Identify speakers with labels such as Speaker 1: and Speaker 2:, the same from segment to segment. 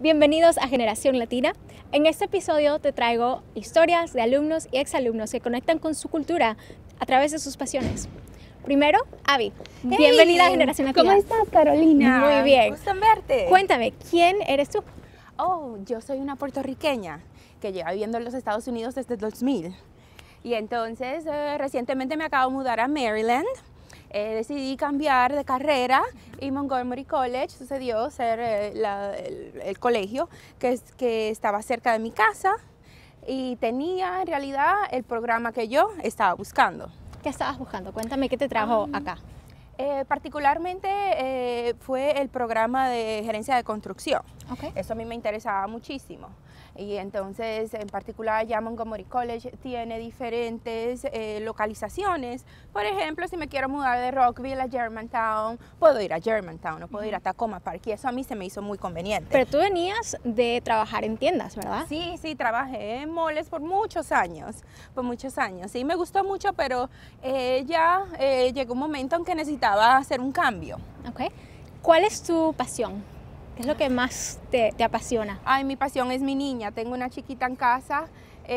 Speaker 1: Bienvenidos a Generación Latina. En este episodio te traigo historias de alumnos y exalumnos que conectan con su cultura a través de sus pasiones. Primero, Abby.
Speaker 2: Hey,
Speaker 1: Bienvenida a Generación Latina.
Speaker 2: ¿Cómo estás, Carolina?
Speaker 1: Muy bien.
Speaker 2: Gusto en verte.
Speaker 1: Cuéntame, ¿quién eres tú?
Speaker 2: Oh, yo soy una puertorriqueña que lleva viviendo en los Estados Unidos desde el 2000. Y entonces, recientemente me acabo de mudar a Maryland. Decidí cambiar de carrera y Montgomery College sucedió ser el colegio que estaba cerca de mi casa y tenía en realidad el programa que yo estaba buscando.
Speaker 1: ¿Qué estabas buscando? Cuéntame, ¿qué te trajo acá?
Speaker 2: Particularmente fue el programa de gerencia de construcción.
Speaker 1: Okay.
Speaker 2: Eso a mí me interesaba muchísimo. Y entonces, en particular, ya Montgomery College tiene diferentes localizaciones. Por ejemplo, si me quiero mudar de Rockville a Germantown, puedo ir a Germantown o puedo ir a Tacoma Park. Y eso a mí se me hizo muy conveniente.
Speaker 1: Pero tú venías de trabajar en tiendas, ¿verdad?
Speaker 2: Sí, trabajé en malls por muchos años. Sí, me gustó mucho, pero ya llegó un momento en que necesitaba hacer un cambio.
Speaker 1: Okay. ¿Cuál es tu pasión? ¿Qué es lo que más te apasiona?
Speaker 2: Ay, mi pasión es mi niña. Tengo una chiquita en casa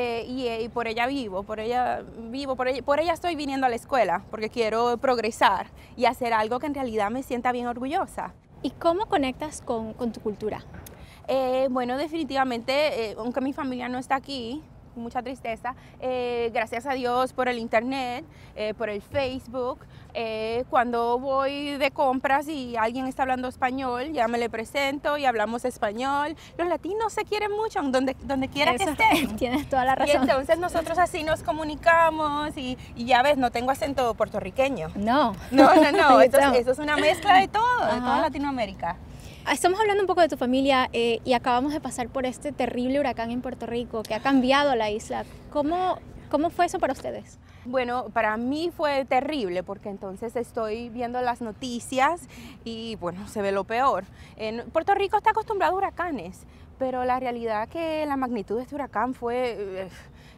Speaker 2: y por ella vivo, por ella estoy viniendo a la escuela, porque quiero progresar y hacer algo que en realidad me sienta bien orgullosa.
Speaker 1: ¿Y cómo conectas con tu cultura?
Speaker 2: Bueno, definitivamente, aunque mi familia no está aquí, mucha tristeza, gracias a Dios por el internet, por el Facebook. Cuando voy de compras y alguien está hablando español, ya me le presento y hablamos español. Los latinos se quieren mucho donde quiera que estén.
Speaker 1: Tienes toda la razón.
Speaker 2: Y entonces nosotros así nos comunicamos y ya ves, no tengo acento puertorriqueño.
Speaker 1: No.
Speaker 2: No, eso es una mezcla de todo, de toda Latinoamérica.
Speaker 1: Estamos hablando un poco de tu familia y acabamos de pasar por este terrible huracán en Puerto Rico que ha cambiado la isla. ¿Cómo fue eso para ustedes?
Speaker 2: Bueno, para mí fue terrible porque entonces estoy viendo las noticias y bueno, se ve lo peor. Puerto Rico está acostumbrado a huracanes, pero la realidad que la magnitud de este huracán fue...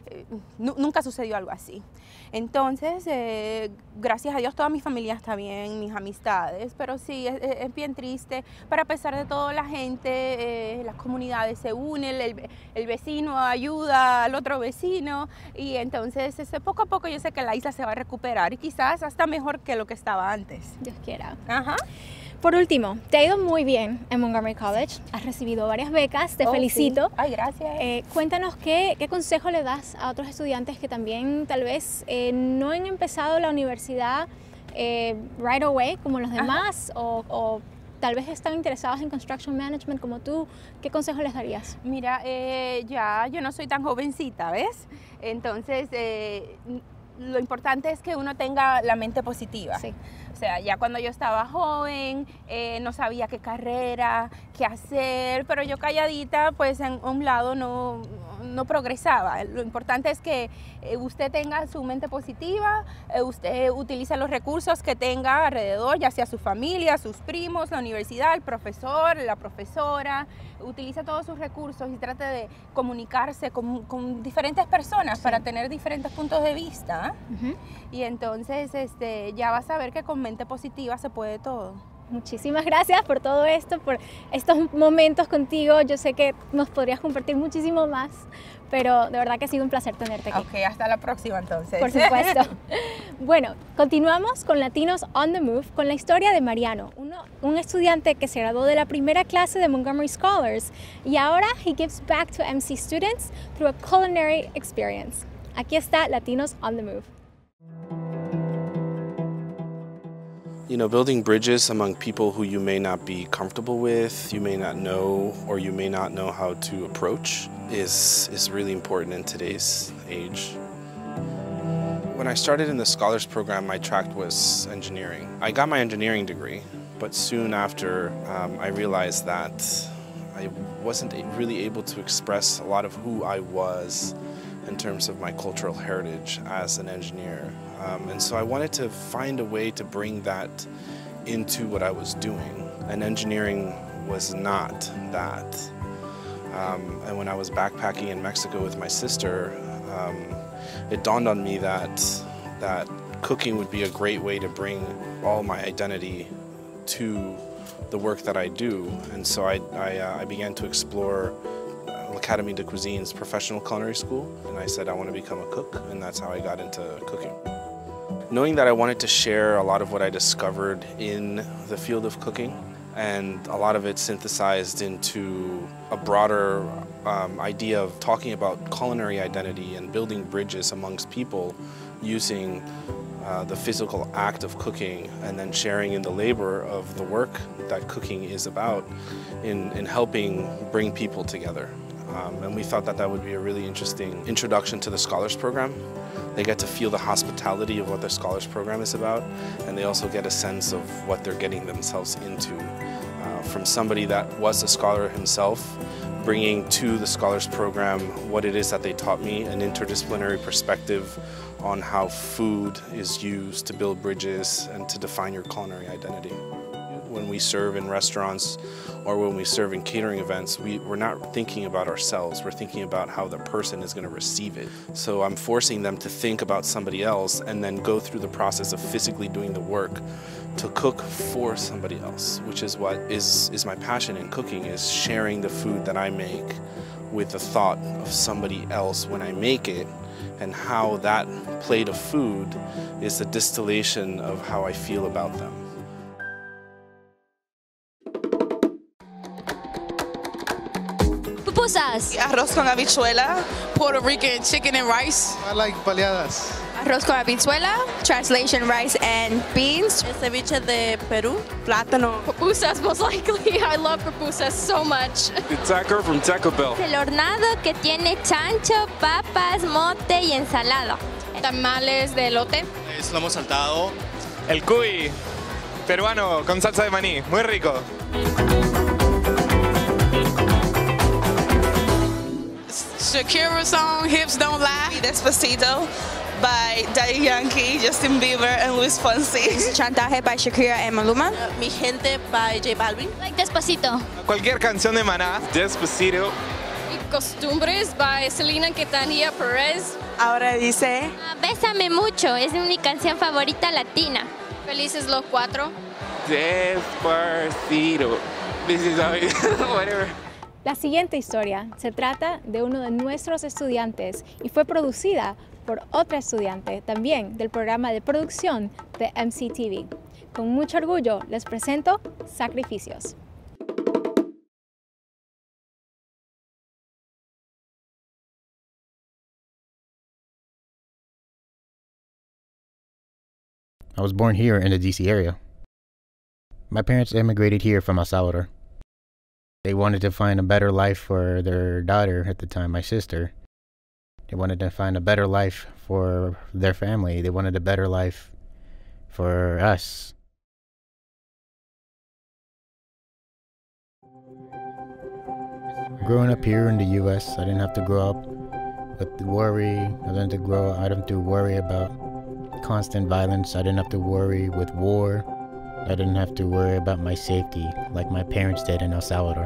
Speaker 2: nunca sucedió algo así. Entonces, gracias a Dios toda mi familia está bien, mis amistades, pero sí, es bien triste. Pero a pesar de todo, la gente, las comunidades se unen, el vecino ayuda al otro vecino y entonces poco a poco yo sé que la isla se va a recuperar y quizás hasta mejor que lo que estaba antes.
Speaker 1: Dios quiera.
Speaker 2: Ajá.
Speaker 1: Por último, te ha ido muy bien en Montgomery College, has recibido varias becas, te felicito.
Speaker 2: Sí. Ay, gracias.
Speaker 1: Cuéntanos qué consejo le das a otros estudiantes que también tal vez no han empezado la universidad right away como los demás o tal vez están interesados en Construction Management como tú. ¿Qué consejo les darías?
Speaker 2: Mira, ya yo no soy tan jovencita, ¿ves? Entonces, lo importante es que uno tenga la mente positiva.
Speaker 1: Sí.
Speaker 2: O sea, ya cuando yo estaba joven, no sabía qué carrera, qué hacer, pero yo calladita, pues en un lado no progresaba. Lo importante es que usted tenga su mente positiva, usted utilice los recursos que tenga alrededor, ya sea su familia, sus primos, la universidad, el profesor, la profesora, utilice todos sus recursos y trate de comunicarse con diferentes personas para tener diferentes puntos de vista. Y entonces ya vas a ver que con mente positiva se puede todo.
Speaker 1: Muchísimas gracias por todo esto, por estos momentos contigo. Yo sé que nos podrías compartir muchísimo más, pero de verdad que ha sido un placer tenerte aquí.
Speaker 2: Ok, hasta la próxima entonces.
Speaker 1: Por supuesto. Bueno, continuamos con Latinos on the Move con la historia de Mariano, un estudiante que se graduó de la primera clase de Montgomery Scholars y ahora he gives back to MC students through a culinary experience. Aquí está Latinos on the Move.
Speaker 3: You know, building bridges among people who you may not be comfortable with, you may not know, or you may not know how to approach is really important in today's age. When I started in the Scholars Program, my track was engineering. I got my engineering degree, but soon after I realized that I wasn't really able to express a lot of who I was in terms of my cultural heritage as an engineer. And so I wanted to find a way to bring that into what I was doing. And engineering was not that. And when I was backpacking in Mexico with my sister, it dawned on me that cooking would be a great way to bring all my identity to the work that I do. And so I began to explore L'Académie de Cuisine's professional culinary school, and I said I want to become a cook, and that's how I got into cooking. Knowing that I wanted to share a lot of what I discovered in the field of cooking, and a lot of it synthesized into a broader idea of talking about culinary identity and building bridges amongst people using the physical act of cooking and then sharing in the labor of the work that cooking is about in helping bring people together. And we thought that that would be a really interesting introduction to the Scholars Program. They get to feel the hospitality of what the Scholars Program is about, and they also get a sense of what they're getting themselves into. From somebody that was a scholar himself, bringing to the Scholars Program what it is that they taught me, an interdisciplinary perspective on how food is used to build bridges and to define your culinary identity. When we serve in restaurants or when we serve in catering events, we're not thinking about ourselves, we're thinking about how the person is going to receive it. So I'm forcing them to think about somebody else and then go through the process of physically doing the work to cook for somebody else, which is what is my passion in cooking, is sharing the food that I make with the thought of somebody else when I make it, and how that plate of food is the distillation of how I feel about them.
Speaker 4: Pupusas.
Speaker 5: Arroz con habichuela, Puerto Rican chicken and rice.
Speaker 6: I like baleadas.
Speaker 4: Arroz con habichuela, translation rice and beans.
Speaker 5: El ceviche de Perú, plátano.
Speaker 4: Pupusas, most likely. I love pupusas so much.
Speaker 7: The taco from Taco Bell.
Speaker 8: El hornado que tiene chancho, papas, mote y ensalada.
Speaker 4: Tamales de elote.
Speaker 9: Es lomo saltado.
Speaker 7: El cuy peruano con salsa de maní, muy rico.
Speaker 5: Shakira song, Hips Don't Lie. Despacito by Daddy Yankee, Justin Bieber, and Luis Fonsi.
Speaker 4: Chantaje by Shakira and Maluma.
Speaker 5: Mi Gente by J Balvin.
Speaker 8: Like Despacito.
Speaker 7: Cualquier canción de Maná, Despacito.
Speaker 4: Y Costumbres by Selena Quintanilla Perez.
Speaker 5: Ahora dice
Speaker 8: Bésame mucho, es mi canción favorita latina.
Speaker 4: Felices los cuatro.
Speaker 7: Despacito. This is whatever.
Speaker 1: La siguiente historia se trata de uno de nuestros estudiantes y fue producida por otra estudiante también del programa de producción de MCTV. Con mucho orgullo les presento Sacrificios.
Speaker 10: I was born here in the DC area. My parents immigrated here from El Salvador. They wanted to find a better life for their daughter at the time, my sister. They wanted to find a better life for their family. They wanted a better life for us. Growing up here in the U.S., I didn't have to grow up with worry. I didn't have to worry about constant violence. I didn't have to worry with war. I didn't have to worry about my safety like my parents did in El Salvador.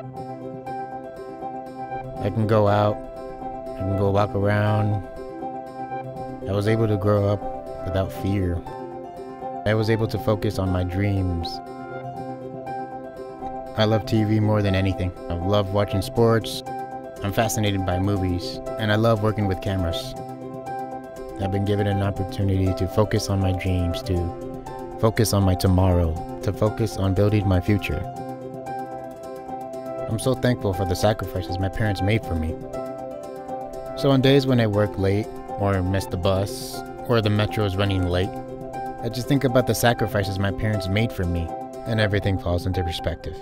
Speaker 10: I can go out, I can go walk around. I was able to grow up without fear. I was able to focus on my dreams. I love TV more than anything. I love watching sports. I'm fascinated by movies, and I love working with cameras. I've been given an opportunity to focus on my dreams, to focus on my tomorrow, to focus on building my future. I'm so thankful for the sacrifices my parents made for me. So on days when I work late, or miss the bus, or the metro is running late, I just think about the sacrifices my parents made for me, and everything falls into perspective.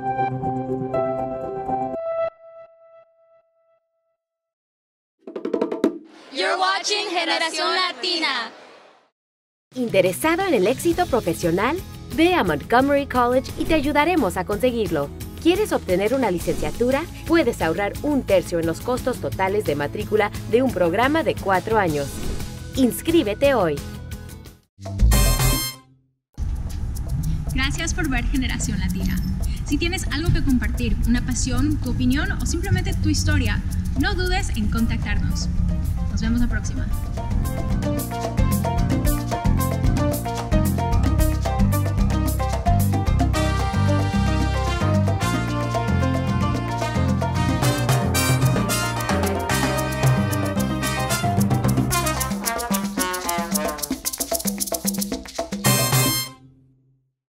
Speaker 8: You're watching Generación Latina.
Speaker 11: ¿Interesado en el éxito profesional? Ve a Montgomery College y te ayudaremos a conseguirlo. ¿Quieres obtener una licenciatura? Puedes ahorrar 1/3 en los costos totales de matrícula de un programa de 4 años. ¡Inscríbete hoy!
Speaker 12: Gracias por ver Generación Latina. Si tienes algo que compartir, una pasión, tu opinión o simplemente tu historia, no dudes en contactarnos. Nos vemos la próxima.